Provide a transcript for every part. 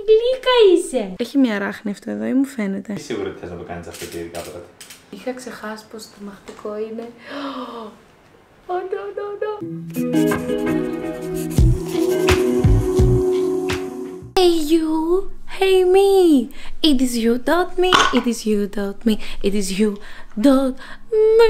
γλύκα είσαι. Έχει μια ράχνη αυτό εδώ ή μου φαίνεται? Είσαι σίγουρη ότι θες να το κάνεις αυτό και ειδικά πρώτα? Είχα ξεχάσει πως το τρομακτικό είναι. Oh, no. Hey you, hey me. It is you, dot me. It is you, dot me. It is you, dot me.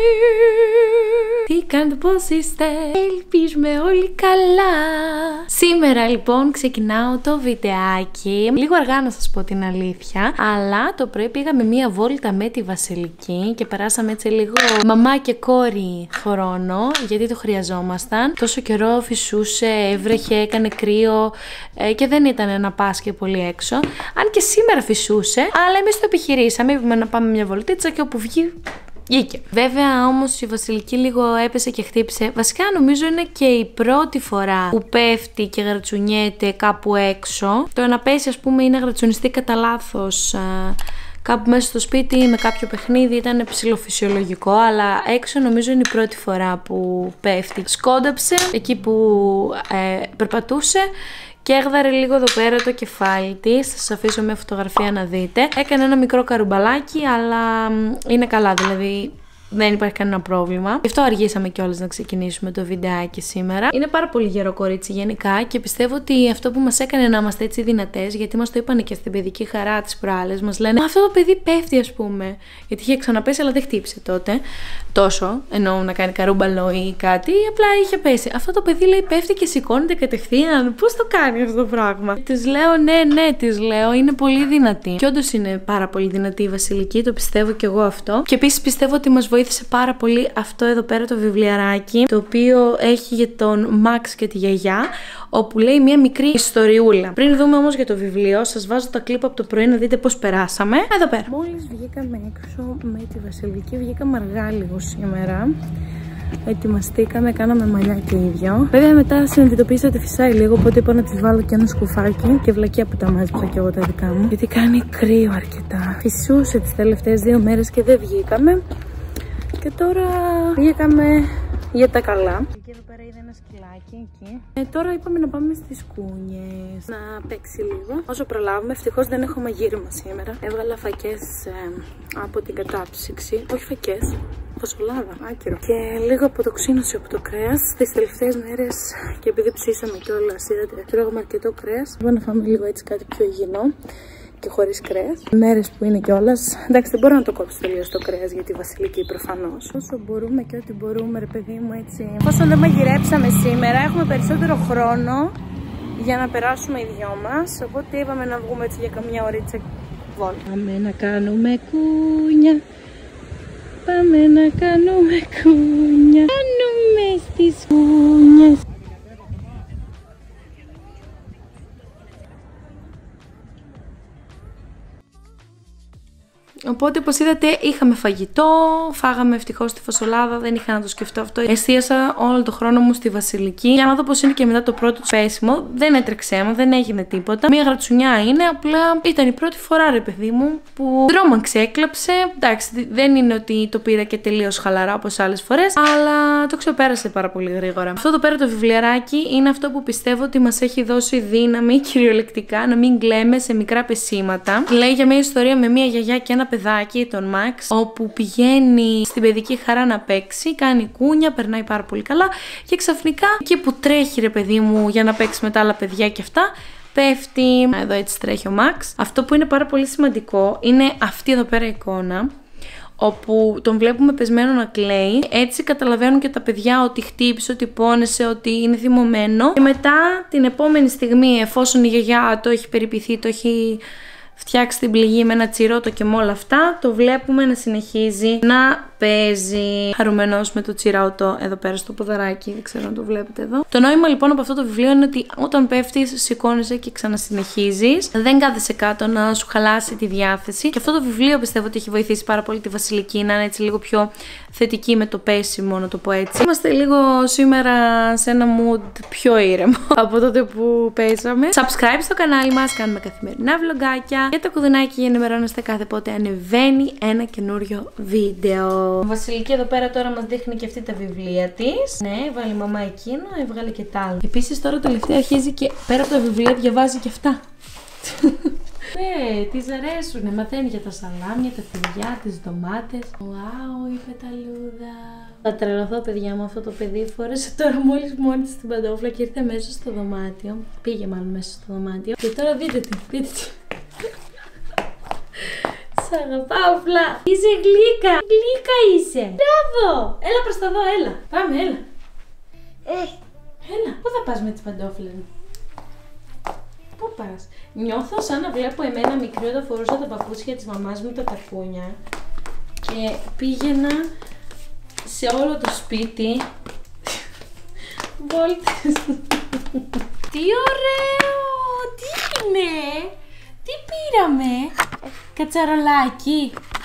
Τι κάνετε, πώς είστε? Ελπίζουμε όλοι καλά. Σήμερα λοιπόν ξεκινάω το βιντεάκι. Λίγο αργά να σας πω την αλήθεια, αλλά το πρωί πήγαμε μία βόλτα με τη Βασιλική και περάσαμε έτσι λίγο μαμά και κόρη χρόνο, γιατί το χρειαζόμασταν. Τόσο καιρό φυσούσε, έβρεχε, έκανε κρύο και δεν ήταν να πας και πολύ έξω. Αν και σήμερα φυσούσε, αλλά εμείς το επιχειρήσαμε. Είπαμε να πάμε μια βολτίτσα και όπου βγει. Βγήκε. Βέβαια όμως η Βασιλική λίγο έπεσε και χτύπησε. Βασικά νομίζω είναι και η πρώτη φορά που πέφτει και γρατσουνιέται κάπου έξω. Το να πέσει ας πούμε ή να γρατσουνιστεί κατά λάθος κάπου μέσα στο σπίτι με κάποιο παιχνίδι ήταν ψιλοφυσιολογικό, αλλά έξω νομίζω είναι η πρώτη φορά που πέφτει. Σκόνταψε εκεί που περπατούσε και έγδαρε λίγο εδώ πέρα το κεφάλι της. Θα σας αφήσω μια φωτογραφία να δείτε. Έκανε ένα μικρό καρουμπαλάκι, αλλά είναι καλά, δηλαδή δεν υπάρχει κανένα πρόβλημα. Γι' αυτό αργήσαμε κιόλας να ξεκινήσουμε το βιντεάκι σήμερα. Είναι πάρα πολύ γερό κορίτσι γενικά και πιστεύω ότι αυτό που μας έκανε να είμαστε έτσι δυνατές, γιατί μας το είπανε και στην παιδική χαρά τις προάλλες, μας λένε αυτό το παιδί πέφτει ας πούμε. Γιατί είχε ξαναπέσει, αλλά δεν χτύπησε τότε τόσο, ενώ να κάνει καρούμπαλο ή κάτι, απλά είχε πέσει. Αυτό το παιδί λέει πέφτει και σηκώνεται κατευθείαν. Πώς το κάνει αυτό το πράγμα? Της λέω ναι, της λέω είναι πολύ δυνατή. Και όντως είναι πάρα πολύ δυνατή η Βασιλική, το πιστεύω κι εγώ αυτό. Και επίσης πιστεύω ότι μας βοήθησε πάρα πολύ αυτό εδώ πέρα το βιβλιαράκι, το οποίο έχει για τον Μαξ και τη γιαγιά, όπου λέει μια μικρή ιστοριούλα. Πριν δούμε όμως για το βιβλίο, σας βάζω τα κλίπ από το πρωί να δείτε πώς περάσαμε. Εδώ πέρα. Μόλις βγήκαμε έξω με τη Βασιλική, βγήκαμε αργά λίγο σήμερα. Ετοιμαστήκαμε, κάναμε μαλλιά και ίδιο. Βέβαια μετά συνειδητοποίησα ότι φυσάει λίγο, οπότε είπα να της βάλω και ένα σκουφάκι και βλακία που τα μάζεψα και εγώ τα δικά μου. Γιατί κάνει κρύο αρκετά. Φυσούσε τις τελευταίες 2 μέρες και δεν βγήκαμε. Και τώρα βγήκαμε για τα καλά. Εκεί εδώ πέρα είδα ένα σκυλάκι εκεί. Τώρα είπαμε να πάμε στις κούνιες, να παίξει λίγο. Όσο προλάβουμε, ευτυχώς δεν έχω μαγείρεμα σήμερα. Έβγαλα φακές από την κατάψυξη. Όχι φακές, φασολάδα, άκυρο. Και λίγο από το ξύνωση από το κρέας. Τις τελευταίες μέρες και επειδή ψήσαμε κιόλας, είδατε, τρώγαμε αρκετό κρέας. Είπα να φάμε λίγο έτσι κάτι πιο υγιεινό και χωρίς κρέας. Μέρες που είναι κιόλας. Εντάξει, δεν μπορώ να το κόψω τελείως το κρέας για τη Βασιλική προφανώς. Όσο μπορούμε και ό,τι μπορούμε, ρε παιδί μου, έτσι. Εφόσον δεν μαγειρέψαμε σήμερα, έχουμε περισσότερο χρόνο για να περάσουμε οι δυο μας. Οπότε είπαμε να βγούμε έτσι για καμιά ωρίτσα βόλτα. Πάμε να κάνουμε κούνια. Πάμε να κάνουμε κούνια. Κάνουμε στις κούνιες. Οπότε, όπως είδατε, είχαμε φαγητό, φάγαμε ευτυχώς τη φασολάδα, δεν είχα να το σκεφτώ αυτό. Εστίασα όλο το χρόνο μου στη Βασιλική για να δω πώς είναι και μετά το πρώτο του πέσιμο. Δεν έτρεξε αίμα, δεν έγινε τίποτα. Μία γρατσουνιά είναι, απλά ήταν η πρώτη φορά, ρε παιδί μου, που δρόμαξε, έκλαψε. Εντάξει, δεν είναι ότι το πήρα και τελείως χαλαρά όπως άλλες φορές, αλλά το ξεπέρασε πάρα πολύ γρήγορα. Αυτό εδώ πέρα το βιβλιαράκι είναι αυτό που πιστεύω ότι μας έχει δώσει δύναμη κυριολεκτικά να μην κλαίμε σε μικρά πεσήματα. Λέει για μια ιστορία με μια γιαγιά και ένα παιδάκι, τον Μαξ, όπου πηγαίνει στην παιδική χαρά να παίξει, κάνει κούνια, περνάει πάρα πολύ καλά και ξαφνικά εκεί που τρέχει, ρε παιδί μου, για να παίξει με τα άλλα παιδιά και αυτά, πέφτει. Εδώ έτσι τρέχει ο Μαξ. Αυτό που είναι πάρα πολύ σημαντικό είναι αυτή εδώ πέρα εικόνα, όπου τον βλέπουμε πεσμένο να κλαίει. Έτσι καταλαβαίνουν και τα παιδιά ότι χτύπησε, ότι πόνεσε, ότι είναι θυμωμένο. Και μετά την επόμενη στιγμή, εφόσον η γιαγιά το έχει περιποιηθεί, το έχει φτιάξει την πληγή με ένα τσιρότο και με όλα αυτά, το βλέπουμε να συνεχίζει να παίζει χαρουμενός με το τσιρότο εδώ πέρα στο ποδαράκι. Δεν ξέρω αν το βλέπετε εδώ. Το νόημα λοιπόν από αυτό το βιβλίο είναι ότι όταν πέφτεις, σηκώνεσαι και ξανασυνεχίζεις. Δεν κάθεσαι κάτω να σου χαλάσει τη διάθεση. Και αυτό το βιβλίο πιστεύω ότι έχει βοηθήσει πάρα πολύ τη Βασιλική να είναι έτσι λίγο πιο θετική με το πέσιμο, να το πω έτσι. Είμαστε λίγο σήμερα σε ένα mood πιο ήρεμο από τότε που παίζαμε. Subscribe στο κανάλι μας, κάνουμε καθημερινά βλογκάκια και το κουδουνάκι για να ενημερώνεστε κάθε πότε ανεβαίνει ένα καινούριο βίντεο. Η Βασιλική εδώ πέρα τώρα μας δείχνει και αυτή τα βιβλία της. Ναι, έβγαλε η μαμά εκείνο, έβγαλε και τα άλλα. Επίσης τώρα τελευταία αρχίζει και πέρα από τα βιβλία διαβάζει και αυτά. Ναι, της αρέσουνε. Μαθαίνει για τα σαλάμια, τα τυριά, τις ντομάτες. Ουάου, η πεταλούδα. Θα τρελαθώ, παιδιά μου, αυτό το παιδί φόρεσε τώρα μόλις μόνη της την παντόφλα και ήρθε μέσα στο δωμάτιο. Πήγε μάλλον μέσα στο δωμάτιο. Και τώρα δείτε τι, δείτε τι. Σ' αγαπάω, Φλα. Είσαι γλύκα. Γλύκα είσαι. Μπράβο. Έλα προς τα δω, έλα. Πάμε, έλα. Έλα, πού θα πας με τις παντόφλες μου? Πού πας? Νιώθω σαν να βλέπω εμένα μικρή όταν φορούσα τα παπούτσια της μαμάς μου, τα τακούνια. Και πήγαινα σε όλο το σπίτι. Βόλτες. Τι ωραίο! Τι είναι? Τι πήραμε? Κατσαρολάκι.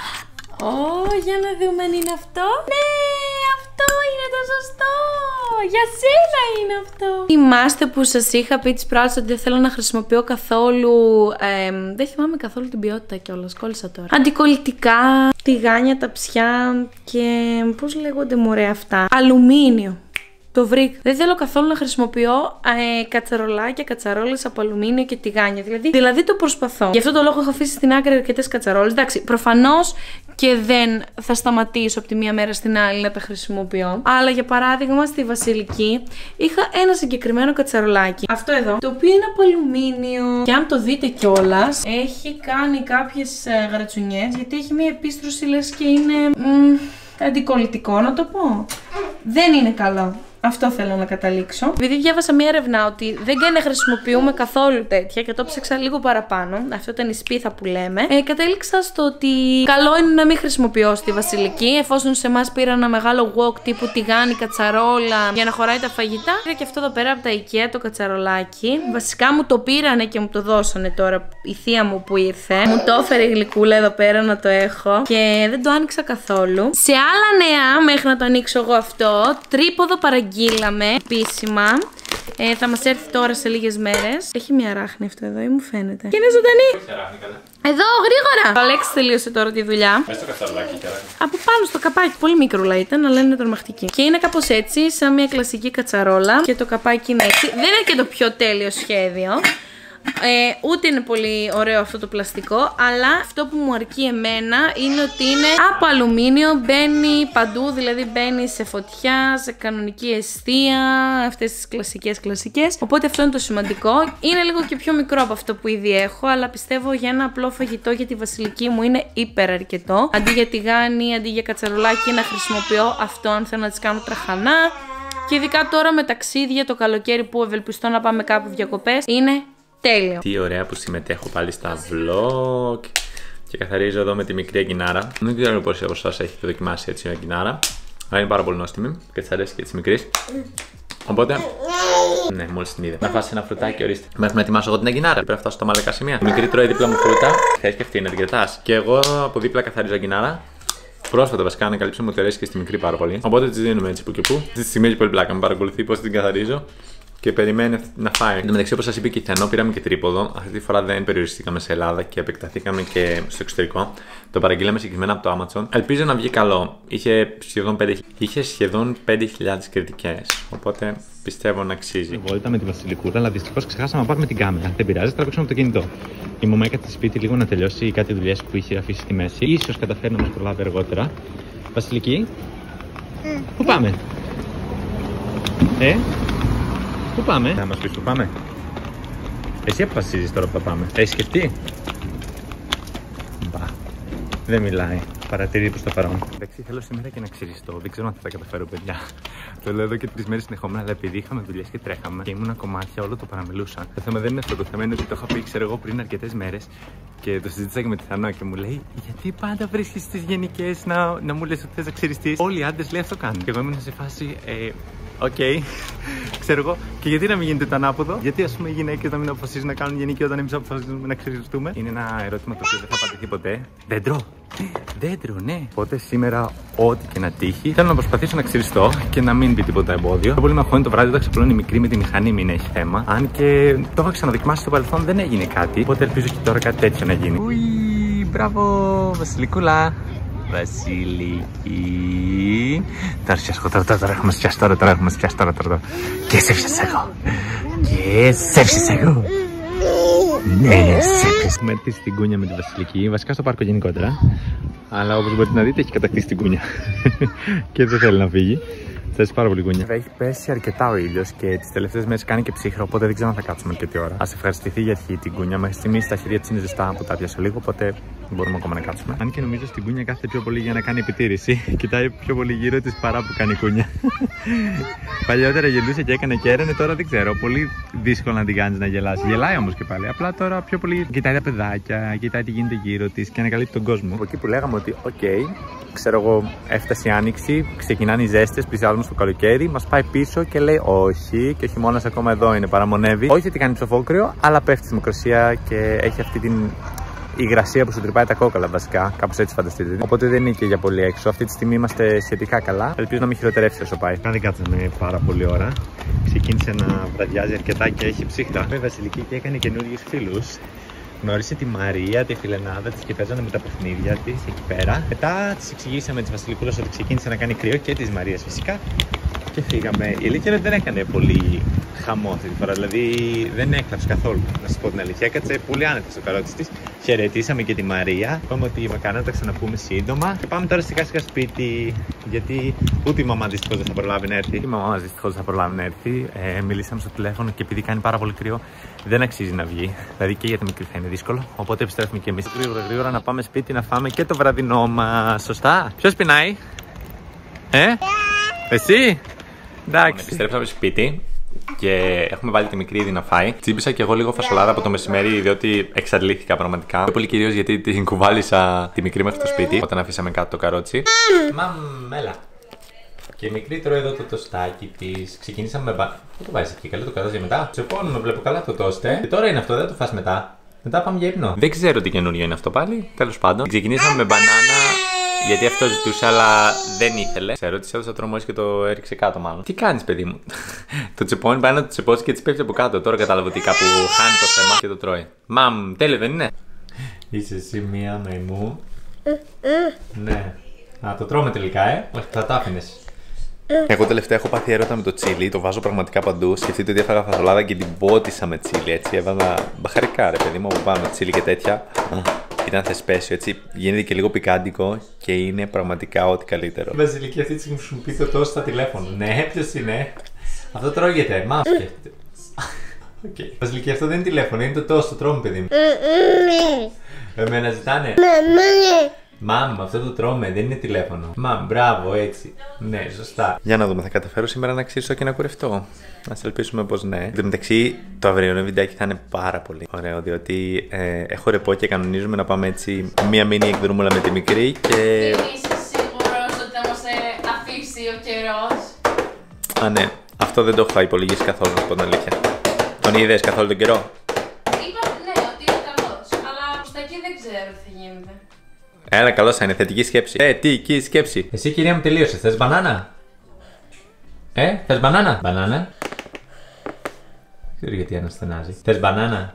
Για να δούμε αν είναι αυτό. Ναι, αυτό είναι το σωστό. Για σένα είναι αυτό. Θυμάστε που σας είχα πει τις προάλλες ότι δεν θέλω να χρησιμοποιώ καθόλου δεν θυμάμαι καθόλου την ποιότητα κιόλας, κόλλησα τώρα. Αντικολλητικά, τηγάνια, ταψιά και πώς λέγονται μωρέ αυτά? Αλουμίνιο. Το βρήκα. Δεν θέλω καθόλου να χρησιμοποιώ κατσαρολάκια, κατσαρόλες από αλουμίνιο και τηγάνια. Δηλαδή το προσπαθώ. Γι' αυτό το λόγο έχω αφήσει στην άκρη αρκετές κατσαρόλες. Εντάξει, προφανώς και δεν θα σταματήσω από τη μία μέρα στην άλλη να τα χρησιμοποιώ. Αλλά για παράδειγμα στη Βασιλική είχα ένα συγκεκριμένο κατσαρολάκι. Αυτό εδώ, το οποίο είναι από αλουμίνιο. Και αν το δείτε κιόλας, έχει κάνει κάποιες γρατσουνιές γιατί έχει μία επίστρωση λες και είναι αντικολλητικό, να το πω. Δεν είναι καλό. Αυτό θέλω να καταλήξω. Επειδή διάβασα μία έρευνα ότι δεν κάνει να χρησιμοποιούμε καθόλου τέτοια και το ψάξα λίγο παραπάνω, αυτό ήταν η σπίθα που λέμε, κατέληξα στο ότι καλό είναι να μην χρησιμοποιώ στη Βασιλική, εφόσον σε εμάς πήρα ένα μεγάλο wok τύπου τηγάνι, κατσαρόλα για να χωράει τα φαγητά. Πήρα και αυτό εδώ πέρα από τα IKEA το κατσαρολάκι. Βασικά μου το πήρανε και μου το δώσανε τώρα η θεία μου που ήρθε. Μου το έφερε η γλυκούλα εδώ πέρα να το έχω και δεν το άνοιξα καθόλου. Σε άλλα νέα, μέχρι να το ανοίξω εγώ αυτό, τρίποδο παραγγείλαμε επίσημα. Θα μας έρθει τώρα σε λίγες μέρες. Έχει μια ράχνη αυτό εδώ ή μου φαίνεται? Και είναι ζωντανή. Εδώ, γρήγορα! Ο Αλέξης τελείωσε τώρα τη δουλειά. Μες στο κατσαρολάκι και ράχνη. Από πάνω στο καπάκι. Πολύ μικρούλα ήταν, αλλά είναι τρομακτική. Και είναι κάπως έτσι, σαν μια κλασική κατσαρόλα. Και το καπάκι είναι έτσι. Δεν είναι και το πιο τέλειο σχέδιο. Ούτε είναι πολύ ωραίο αυτό το πλαστικό, αλλά αυτό που μου αρκεί εμένα είναι ότι είναι από αλουμίνιο, μπαίνει παντού, δηλαδή μπαίνει σε φωτιά, σε κανονική εστία, αυτές τις κλασικές. Οπότε αυτό είναι το σημαντικό. Είναι λίγο και πιο μικρό από αυτό που ήδη έχω, αλλά πιστεύω για ένα απλό φαγητό για τη Βασιλική μου είναι υπεραρκετό. Αντί για τηγάνι, αντί για κατσαρολάκι, να χρησιμοποιώ αυτό αν θέλω να τις κάνω τραχανά. Και ειδικά τώρα με ταξίδια το καλοκαίρι που ευελπιστώ να πάμε κάπου διακοπές, είναι τέλειο. Τι ωραία που συμμετέχω πάλι στα vlog και καθαρίζω εδώ με τη μικρή αγκινάρα. Δεν ξέρω πόσοι από εσάς έχετε δοκιμάσει έτσι μια αγκινάρα, αλλά είναι πάρα πολύ νόστιμη και της αρέσει και της μικρής. Οπότε, ναι, μόλις την είδε. Να φας ένα φρουτάκι, ορίστε. Μέχρι να ετοιμάσω εγώ την αγκινάρα. Πρέπει να φτάσω στα μαλακά σημεία. Η μικρή τρώει δίπλα μου φρούτα. Θες και αυτή να την κρατάς. Και εγώ από δίπλα καθαρίζω αγκινάρα. Πρόσφατα βασικά ανακαλύψαμε ότι αρέσει και στη μικρή πάρα πολύ. Οπότε τη δίνουμε έτσι που και που. Στη στιγμή έχει πολύ πλάκα. Με παρακολουθεί πώς την καθαρίζω. Και περιμένει να φάει. Εν τω μεταξύ, όπως σας είπε και η Θενό, πήραμε και τρίποδο. Αυτή τη φορά δεν περιοριστήκαμε σε Ελλάδα και επεκταθήκαμε και στο εξωτερικό. Το παραγγείλαμε συγκεκριμένα από το Amazon. Ελπίζω να βγει καλό. Είχε σχεδόν 5.000 κριτικές. Οπότε πιστεύω να αξίζει. Βόλτα με τη Βασιλικούδα, αλλά δυστυχώς ξεχάσαμε να πάρουμε την κάμερα. Δεν πειράζει, τραβήξαμε το κινητό. Η μαμά έκατσε στη σπίτι λίγο να τελειώσει κάτι δουλειές που είχε αφήσει στη μέση. Ίσως καταφέρει να μας προλάβει αργότερα. Βασιλική, πού πάμε? Πού πάμε? Θα μας πεις που πάμε. Εσύ αποφασίζεις τώρα που θα πάμε. Έχεις σκεφτεί? Μπα. Δεν μιλάει. Παρατηρεί προς το παρόν. Εντάξει, θέλω σήμερα και να ξυριστώ. Δεν ξέρω αν θα τα καταφέρω, παιδιά. Το λέω εδώ και 3 μέρες συνεχόμενα, αλλά επειδή είχαμε δουλειές και τρέχαμε και ήμουν κομμάτια, όλο το παραμιλούσα. Το θέμα δεν είναι αυτό. Το θέμα είναι ότι το είχα πει, ξέρω εγώ, πριν αρκετές μέρες και το συζήτησα και με τη Θανό και μου λέει: γιατί πάντα βρίσκεις τις γενικές να μου λες ότι θες να ξυριστείς? Όλοι οι άντρες λέει αυτό κάνουν. Και εγώ ήμουν σε φάση. Οκ, ξέρω εγώ. Και γιατί να μην γίνεται το ανάποδο? Γιατί ας πούμε οι γυναίκες να μην αποφασίζουν να κάνουν γενική όταν εμείς αποφασίζουμε να ξυριστούμε? Είναι ένα ερώτημα το οποίο δεν θα απαντηθεί ποτέ. Δέντρο, ναι. Οπότε σήμερα, ό,τι και να τύχει, θέλω να προσπαθήσω να ξυριστώ και να μην μπει τίποτα εμπόδιο. Το πολύ με αγχώνει το βράδυ όταν ξαπλώνει μικρή με τη μηχανή, μην έχει θέμα. Αν και το είχα ξαναδοκιμάσει στο παρελθόν, δεν έγινε κάτι. Οπότε ελπίζω και τώρα κάτι τέτοιο να γίνει. Ουι, μπράβο, Βασιλικούλα. Βασιλική. Τώρα έχουμε πιάσει τώρα. Και σε πιάσα εγώ. Ναι, έχουμε έρθει στην Κούνια με τη Βασιλική, βασικά στο πάρκο γενικότερα. Αλλά όπως μπορείτε να δείτε, έχει κατακτήσει την Κούνια και δεν θέλει να φύγει. Θες πάρα πολύ Κούνια. Έχει πέσει αρκετά ο ήλιος και τις τελευταίες μέρες κάνει και ψύχρα, οπότε δεν ξέρω αν θα κάτσουμε αρκετή ώρα. Ας ευχαριστηθεί για αρχή την Κούνια. Μέχρι στιγμής τα χέρια της είναι ζεστά που τα πιάσα λίγο, οπότε μπορούμε ακόμα να κάτσουμε. Αν και νομίζω στην Κούνια κάθεται πιο πολύ για να κάνει επιτήρηση. Κοιτάει πιο πολύ γύρω της παρά που κάνει Κούνια. Παλιότερα γελούσε και έκανε και έραινε, τώρα δεν ξέρω. Πολύ δύσκολο να την κάνει να γελάσει. Γελάει όμως και πάλι. Απλά τώρα πιο πολύ κοιτάει τα παιδάκια, κοιτάει τι γίνεται γύρω της και ανακαλύπτει τον κόσμο. Από εκεί που λέγαμε ότι, ξέρω εγώ, έφτασε η άνοιξη, ξεκινάνε οι ζέστες, πλησιάζουμε στο καλοκαίρι, μας πάει πίσω και λέει όχι, και ο χειμώνας ακόμα εδώ είναι, παραμονεύει. Όχι ότι κάνει ψοφόκριο, αλλά πέφτει στη Μικροσία και έχει αυτή την υγρασία που σου τρυπάει τα κόκαλα βασικά, κάπως έτσι φανταστείτε. Οπότε δεν είναι και για πολύ έξω. Αυτή τη στιγμή είμαστε σχετικά καλά. Ελπίζω να μην χειροτερεύσει όσο πάει. Δεν κάτσαμε πάρα πολύ ώρα. Ξεκίνησε να βραδιάζει αρκετά και έχει ψύχρα. Η Βασιλική και έκανε καινούριους φίλους. Γνώρισε τη Μαρία, τη φιλενάδα της και παίζανε με τα παιχνίδια της εκεί πέρα. Μετά της εξηγήσαμε της Βασιλικούλας ότι ξεκίνησε να κάνει κρύο και της Μαρίας φυσικά. Και φύγαμε. Η αλήθεια δεν έκανε πολύ χαμό αυτή τη φορά, δηλαδή δεν έκλαψε καθόλου. Να σας πω την αλήθεια, έκατσε πολύ άνετα στο καρότσι της. Χαιρετήσαμε και τη Μαρία. Είπαμε ότι μακάρι να τα ξαναπούμε σύντομα. Και πάμε τώρα σιγά σιγά σπίτι, γιατί ούτε η μαμά δυστυχώς δεν θα προλάβει να έρθει. Η μαμά μας δυστυχώς δεν θα προλάβει να έρθει. Μιλήσαμε στο τηλέφωνο και επειδή κάνει πάρα πολύ κρύο, δεν αξίζει να βγει. Δηλαδή και για τη μικρή θα είναι δύσκολο. Οπότε επιστρέφουμε και εμείς γρήγορα να πάμε σπίτι να φάμε και το βραδινό μας. Σωστά. Ποιος πεινάει, εσύ? Εντάξει. Επιστρέψαμε σπίτι και έχουμε βάλει τη μικρή ήδη να φάει. Τσίπησα και εγώ λίγο φασολάδα από το μεσημέρι, διότι εξαντλήθηκα πραγματικά. Πιο πολύ κυρίως γιατί την κουβάλισα τη μικρή μέχρι το σπίτι όταν αφήσαμε κάτω το καρότσι. Έλα. Και η μικρή τρώει εδώ το τοστάκι της. Ξεκινήσαμε με Πού το βάζεις εκεί, καλό το καρότσι μετά. Σε πόνο, βλέπω καλά το τόστε. Και τώρα είναι αυτό, δεν το φας μετά. Μετά πάμε για ύπνο. Δεν ξέρω τι καινούριο είναι αυτό πάλι. Τέλος πάντων. Ξεκινήσαμε με μπανάνα. Γιατί αυτό ζητούσε, αλλά δεν ήθελε. Ξέρω ότι σε έδωσα τρομός και το έριξε κάτω, μάλλον. Τι κάνεις, παιδί μου? Το τσεπώνει, πάει να το τσεπώσει και τη πέφτει από κάτω. Τώρα κατάλαβα ότι κάπου χάνει το θέμα και το τρώει. Μαμ, τέλειο δεν είναι? Είσαι εσύ μία μαϊμού. Ναι. Να το τρώμε τελικά, όχι, θα τα άφηνες. Εγώ τελευταία έχω πάθει έρωτα με το τσίλι, το βάζω πραγματικά παντού. Σκεφτείτε ότι έφαγα φασολάδα και την πότισα με τσίλι, έτσι. Έβαλα μπαχαρικά, ρε παιδί μου, από πάνω τσίλι και τέτοια. Ήταν θεσπέσιο, έτσι. Γίνεται και λίγο πικάντικο και είναι πραγματικά ό,τι καλύτερο. Βασιλική, αυτή τη στιγμή σου πει το τόσο στα τηλέφωνο. Ναι, ποιος είναι? Αυτό τρώγεται. Μα σκέφτεται. Okay. Βασιλική, αυτό δεν είναι τηλέφωνο, είναι το τόσο, το τρώμε, παιδί μου. Εμένα ζητάνε. Μαμ, αυτό το τρώμε, δεν είναι τηλέφωνο. Μαμ, μπράβο, έτσι. Ναι, σωστά. Για να δούμε, θα καταφέρω σήμερα να ξύσω και να κουρευτώ. Ας ελπίσουμε πως ναι. Εν τω μεταξύ, το αυριανό βιντεάκι θα είναι πάρα πολύ ωραίο, διότι έχω ρεπό και κανονίζουμε να πάμε έτσι μία μίνι εκδρομούλα με τη μικρή και. Είσαι σίγουρος ότι θα μας αφήσει ο καιρός? Α, ναι. Αυτό δεν το έχω υπολογίσει καθόλου, να πω την αλήθεια. Τον είδες καθόλου τον καιρό? Είπα ναι, ότι είναι καλός, αλλά προς τα εκεί δεν ξέρω τι θα γίνεται. Έλα, καλώς θα είναι, θετική σκέψη. Θετική σκέψη. Εσύ, κυρία μου, τελείωσε. Θες μπανάνα? Θες μπανάνα? Μπανάνα. Δεν ξέρω γιατί αναστενάζει. Θες μπανάνα?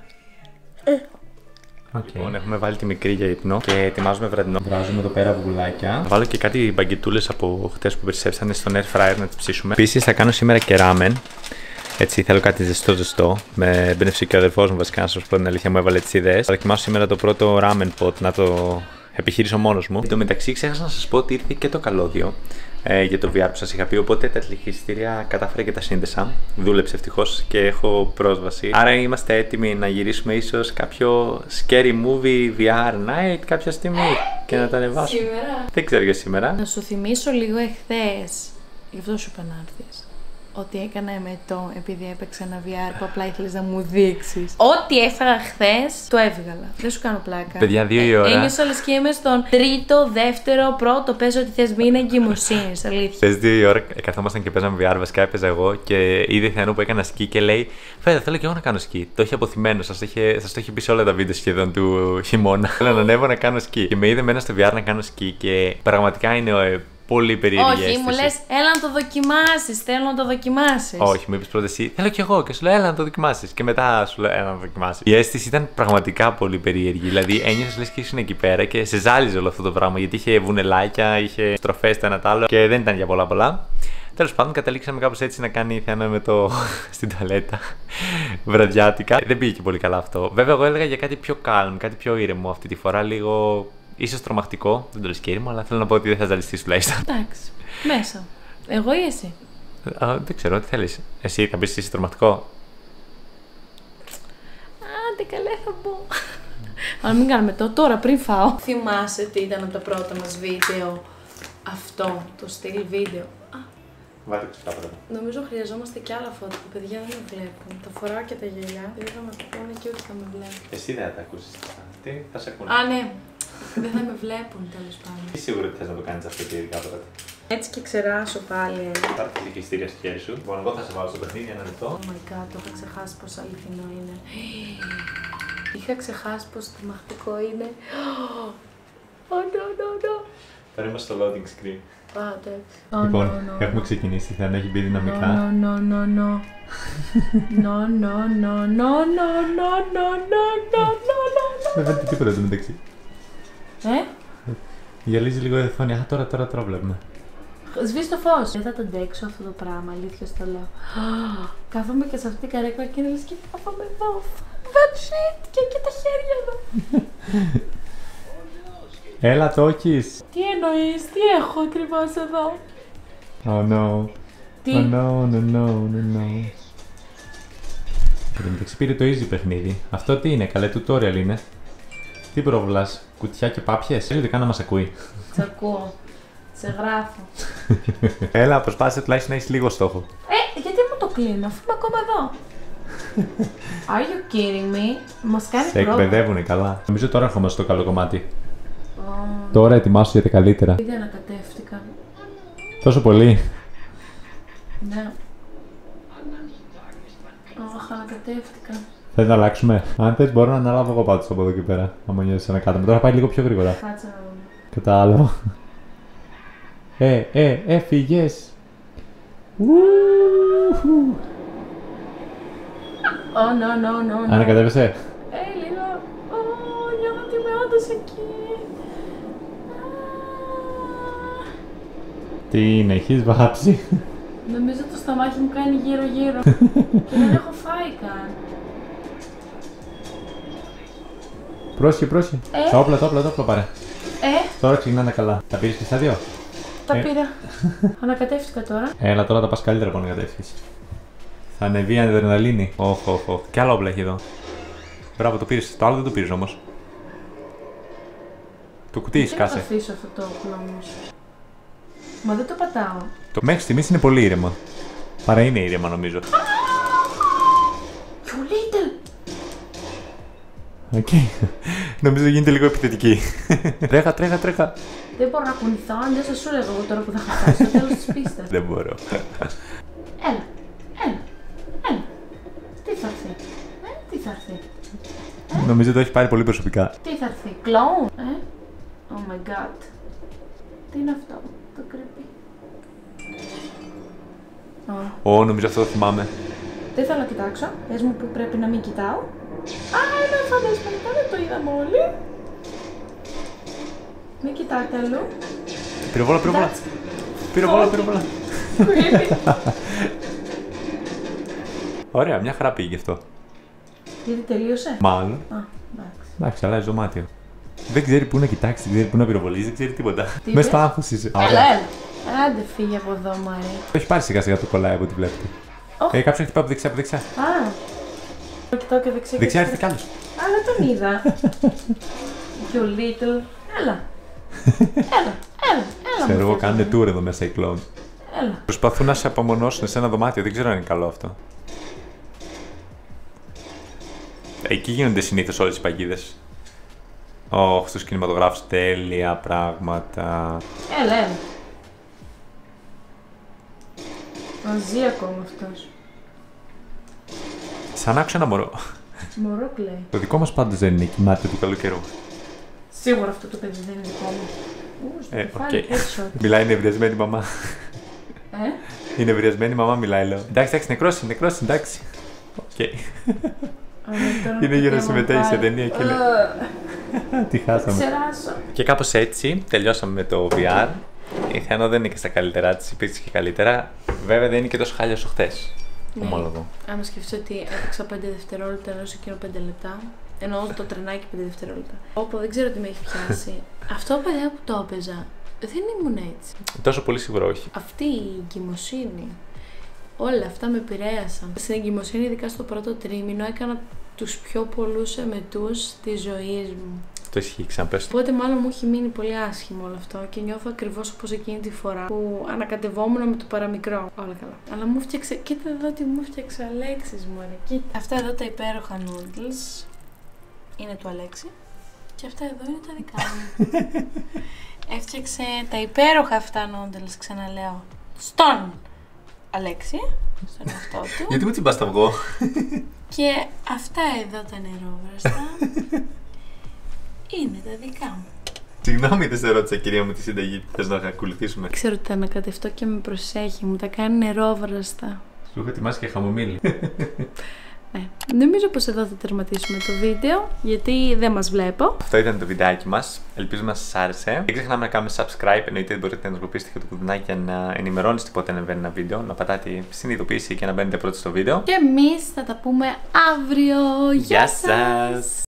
Λοιπόν, έχουμε βάλει τη μικρή για ύπνο και ετοιμάζουμε βραδινό. Βράζουμε εδώ πέρα βουλάκια. Θα βάλω και κάτι μπαγκετούλες από χτες που περισσέψανε στον air fryer να τις ψήσουμε. Επίσης, θα κάνω σήμερα και ράμεν. Έτσι, θέλω κάτι ζεστό. Με εμπνεύσει και ο αδερφός μου, βασικά, να σας πω την αλήθεια, μου έβαλε τις ιδέες. Θα δοκιμάσω σήμερα το πρώτο ramen pot, να το επιχειρήσω μόνος μου. Εν τω μεταξύ, ξέχασα να σας πω ότι ήρθε και το καλώδιο για το VR που σας είχα πει. Οπότε τα τηλεχειριστήρια κατάφερα και τα σύνδεσα. Δούλεψε ευτυχώς και έχω πρόσβαση. Άρα είμαστε έτοιμοι να γυρίσουμε ίσως κάποιο scary movie VR night κάποια στιγμή και να τα ανεβάσουμε. Σήμερα. Δεν ξέρω για σήμερα. Να σου θυμίσω λίγο εχθές, γι' αυτό σου είπα να έρθεις, ότι έκανα εμετό επειδή έπαιξα ένα VR που απλά ήθελες να μου δείξεις. Ό,τι έφαγα χθες, το έβγαλα. Δεν σου κάνω πλάκα. Παιδιά, 2 η ώρα. Ένιωσα λες και είμαι στον τρίτο, δεύτερο, πρώτο. Πες ότι θες μην εγκυμοσύνης, αλήθεια. Θες 2 η ώρα καθόμασταν και παίζαμε VR, βασικά έπαιζα εγώ και είδε Θεανού που έκανα σκι και λέει Φέδα, θέλω και εγώ να κάνω σκι. Το έχει αποθυμένο, σας το έχει πει σε όλα τα βίντεο σχεδόν του χειμώνα. Θέλω να ανέβω να κάνω σκι. Και με είδε μένα στο VR να κάνω σκι και πραγματικά είναι πολύ περίεργη αίσθηση. Όχι, μου λες, έλα να το δοκιμάσεις. Θέλω να το δοκιμάσεις. Όχι, μου είπες πρώτα εσύ, θέλω κι εγώ. Και σου λέω, έλα να το δοκιμάσεις. Και μετά σου λέω, έλα να το δοκιμάσεις. Η αίσθηση ήταν πραγματικά πολύ περίεργη. Δηλαδή, ένιωσες λες και ήσουν εκεί πέρα και σε ζάλιζε όλο αυτό το πράγμα. Γιατί είχε βουνελάκια, είχε στροφές το ένα το άλλο και δεν ήταν για πολλά. Τέλος πάντων, καταλήξαμε κάπως έτσι να κάνει η Θεάνα με το στην τουαλέτα βραδιάτικα. Δεν πήγε και πολύ καλά αυτό. Βέβαια, εγώ έλεγα για κάτι πιο calm, κάτι πιο ήρεμο αυτή τη φορά. Λίγο ίσως τρομακτικό. Δεν το λες και ήρεμο, αλλά θέλω να πω ότι δεν θα ζαλιστείς τουλάχιστον. Εντάξει. Μέσα. Εγώ ή εσύ? Δεν ξέρω, τι θέλεις. Εσύ θα πεις είσαι τρομακτικό. Άντε, καλέ θα πω. Αλλά μην κάνουμε τώρα πριν φάω. Θυμάσαι τι ήταν από τα πρώτα μας βίντεο αυτό, το στυλ βίντεο? Βάλτε το πρώτα. Νομίζω χρειαζόμαστε κι άλλα φώτα, τα παιδιά δεν με βλέπουν. Τα φοράω και τα γυαλιά, δεν θα με ακούνε και ούτε θα με βλέπουν. Εσύ δεν θα τα ακούσεις. Τι θα σε ακούνε. Α, ναι. Δεν θα με βλέπουν τέλος πάντων. Είσαι σίγουρο ότι θες να το κάνεις αυτό και ειδικά πρώτα. Έτσι και ξεράσω πάλι. Πάρε τη δικαστήρια στο χέρι σου. Λοιπόν, εγώ θα σε βάλω στο παιχνίδι ένα λεπτό. Oh my god, το είχα ξεχάσει πως αληθινό είναι. Είχα ξεχάσει πως τρομακτικό είναι. Oh no, no, no. Τώρα είμαστε στο loading screen. Εντάξει. Λοιπόν, έχουμε ξεκινήσει. Θα έχει μπει δυναμικά. No, no, no, no. No, no, no, no, no, no, no, no, no, no. Δεν φαίνεται τίποτα εδώ μεταξύ. Γυαλίζει λίγο η οθόνη. Α, τώρα βλέπουμε. Σβήσει το φως. Δεν θα το αντέξω αυτό το πράγμα, αλήθεια στο λέω. Κάθομαι και σε αυτή την καρέκλα και είναι λες και κάθομαι εδώ. That's it! Και εκεί τα χέρια εδώ. Έλα, το έχεις. Τι εννοείς, τι έχω ακριβώς εδώ? Oh no. Τι? Oh no, no, no, no, no. Εν μεταξύ πήρε το easy παιχνίδι. Αυτό τι είναι, καλέ tutorial είναι. Τι πρόβλας, κουτιά και πάπιες. Ούτε καν να μας ακούει. Σ' ακούω. Σε γράφω. Έλα, προσπάθησε τουλάχιστον να έχεις λίγο στόχο. Γιατί μου το κλείνω, αφού είμαι ακόμα εδώ. Are you kidding me? Μας κάνει Σε πρόβλημα. εκπαιδεύουνε καλά. Νομίζω τώρα έρχομαστε στο καλό κομμάτι. Τώρα ετοιμάσου για τα καλύτερα. Ήδη ανακατεύτηκα. Τόσο πολύ. Ναι. Αχ, ανακατεύτηκα. Θες να αλλάξουμε. Αν θες μπορώ να αναλάβω εγώ πάντως από εδώ και πέρα. Αν νιώσεις ένα κάτω. Τώρα θα πάει λίγο πιο γρήγορα. Κάτσε να δούμε. Κατάλαβα. Φύγες. Oh, no. Ανακατεύεσαι. Λίγο. Νιώθω ότι είμαι όντως εκεί. Τι είναι, έχεις βάψει. Νομίζω το στομάχι μου κάνει γύρω-γύρω. Και δεν έχω φάει καν. Πρόσχε. Τα όπλα πάρε. Τώρα ξεκινάνε καλά. Τα πήρες και στα δύο. Τα πήρα. Ανακατεύτηκα τώρα. Έλα, τώρα τα πας καλύτερα από ανακατεύσεις. Θα ανεβεί η αδρεναλίνη. Οχ. Και άλλα όπλα έχει εδώ. Μπράβο, το πήρες. Το άλλο δεν το πήρες όμως. Το κουτί σκάσε. Δεν θα αφήσω αυτό το όπλο όμως. Μα δεν το πατάω. Το μέχρι στιγμής είναι πολύ ήρεμα. Παρά είναι ήρεμα νομίζω. You little. Οκ. Νομίζω γίνεται λίγο επιθετική. Τρέχα. Δεν μπορώ να κουνηθώ, αν δεν σας σου λέγω εγώ τώρα που θα χαθάσει στο τέλος της πίστας. Δεν μπορώ. Έλα. Τι θα έρθει. Νομίζω το έχει πάρει πολύ προσωπικά. Τι θα έρθει, κλόουν, Oh my god. Τι είναι αυτό, το creepy. Νομίζω αυτό το θυμάμαι. Δεν θέλω να κοιτάξω, πες μου που πρέπει να μην κοιτάω. Ένα φαντασματικά, δεν το είδαμε όλοι. Μην κοιτάτε αλλού. Πυροβόλα. Πυροβόλα. Creepy. Ωραία, μια χαρά πήγε αυτό. Γιατί τελείωσε. Μάλλον. Εντάξει. Εντάξει, αλλάζει δωμάτιο. Δεν ξέρει πού να κοιτάξει, δεν ξέρει πού να πυροβολήσει, δεν ξέρει τίποτα. Μες στο άγχος είσαι. Έλα. Άντε φύγε από εδώ, Μαρή. Το έχει πάρει σιγά το κολλάει από ό,τι βλέπετε. Κάποιος έχει πάει από δεξιά. Το κοιτάω και δεξιά. Δεξιά έρθει κι άλλος. Δεν τον είδα. You little. Έλα. Ξέρω εγώ, κάνουν tour εδώ μέσα οι κλόουν. Έλα. Προσπαθούν να σε απομονώσουν σε ένα δωμάτιο, δεν ξέρω αν είναι καλό αυτό. Εκεί γίνονται συνήθως όλες οι παγίδες. Στους κινηματογράφους τέλεια πράγματα. Έλα. Μαζί ακόμα αυτός. Σαν άκουσα ένα μωρό. Μωρό κλαίει. Το δικό μας πάντως δεν είναι κοιμάται του καλού καιρού. Σίγουρα αυτό το παιδί δεν είναι δικό μου. Οκ. Μιλάει η νευριασμένη μαμά. Η νευριασμένη μαμά μιλάει, λέω. Εντάξει, νεκρός, εντάξει. Οκ. Είναι για να συμμετέχει σε ταινία και λέει. Τι χάσαμε. Και κάπως έτσι τελειώσαμε με το VR. Η Θεάνο δεν είναι και στα καλύτερά της, υπήρξε και καλύτερα. Βέβαια δεν είναι και τόσο χάλια όσο χθες. Ναι. Ομολογώ. Άμα σκεφτείς ότι έπαιξα 5 δευτερόλεπτα ενώ σε εκείνο 5 λεπτά. Ενώ το τρενάκι 5 δευτερόλεπτα. Όπου δεν ξέρω τι με έχει πιάσει. Αυτό παλιά που το έπαιζα δεν ήμουν έτσι. Τόσο πολύ σίγουρα όχι. Αυτή η εγκυμοσύνη, όλα αυτά με επηρέασαν. Στην εγκυμοσύνη, ειδικά στο πρώτο τρίμηνο, έκανα τους πιο πολλούς εμετούς της ζωής μου. Το ισχύει, ξαναπες. Οπότε μάλλον μου έχει μείνει πολύ άσχημο όλο αυτό και νιώθω ακριβώς όπως εκείνη τη φορά που ανακατευόμουν με το παραμικρό. Όλα καλά. Αλλά μου φτιάξε, κοίτα εδώ τι μου φτιάξε Αλέξης μωρέ, κοίτα. Αυτά εδώ τα υπέροχα noodles είναι του Αλέξη και αυτά εδώ είναι τα δικά μου. Έφτιαξε τα υπέροχα αυτά noodles, ξαναλέω, στον Αλέξη, στον εαυτό του. Γιατί μου τσιμπάς το αυγό. Και αυτά εδώ τα νερόβραστα είναι τα δικά μου. Συγγνώμη, δεν σε ρώτησα, κυρία μου, τη συνταγή που θες να ακολουθήσουμε. Ξέρω ότι θα ανακατευτώ και με προσέχει, μου τα κάνει νερόβραστα. Σου έχω ετοιμάσει και χαμομήλι. Νομίζω πως εδώ θα τερματίσουμε το βίντεο, γιατί δεν μας βλέπω. Αυτό ήταν το βιντεάκι μας. Ελπίζουμε να σας άρεσε. Δεν ξεχνάμε να κάνουμε subscribe. Εννοείται μπορείτε να ενεργοποιήσετε και το κουδουνάκι για να ενημερώνεστε πότε ανεβαίνει ένα βίντεο. Να πατάτε συνειδητοποίηση και να μπαίνετε πρώτοι στο βίντεο. Και εμείς θα τα πούμε αύριο. Γεια σας!